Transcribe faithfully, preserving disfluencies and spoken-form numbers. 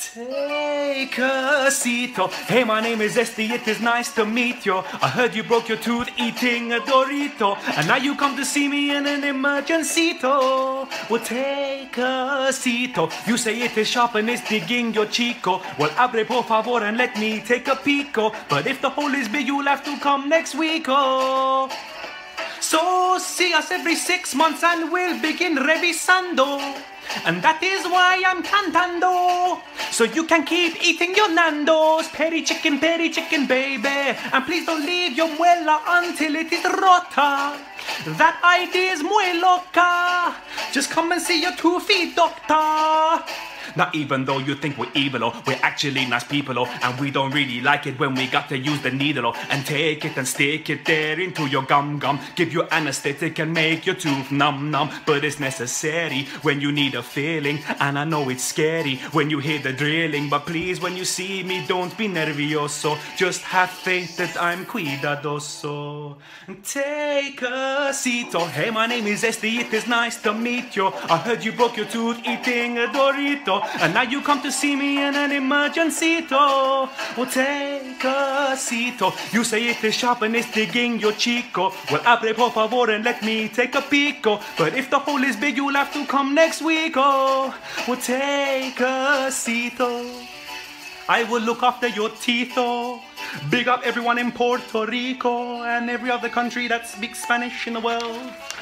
Take a seat. Oh, hey, my name is Esty. It is nice to meet you. I heard you broke your tooth eating a Dorito, and now you come to see me in an emergency. Well, take a seat. Oh, you say it is sharp and it's digging your chico. Well, abre por favor and let me take a peek. Oh, but if the hole is big, you'll have to come next week. Oh. So see us every six months and we'll begin revisando. And that is why I'm cantando, so you can keep eating your Nando's. Peri chicken, peri chicken, baby. And please don't leave your muela until it is rota. That idea is muy loca. Just come and see your two-feet doctor. Now even though you think we're evil, oh, we're actually nice people, oh, and we don't really like it when we got to use the needle, oh, and take it and stick it there into your gum gum, give you anesthetic and make your tooth numb numb. But it's necessary when you need a feeling, and I know it's scary when you hear the drilling, but please when you see me don't be nervioso, just have faith that I'm cuidadoso. Take a seat. Oh, hey, my name is Esty, it is nice to meet you. I heard you broke your tooth eating a Dorito, and now you come to see me in an emergency. Oh, take a seat. Oh, you say it is sharp and it's digging your chico. Well, abre por favor and let me take a peek. Oh, but if the hole is big, you'll have to come next week. Oh, well, take a seat. Oh, I will look after your teeth. Oh, big up everyone in Puerto Rico and every other country that speaks Spanish in the world.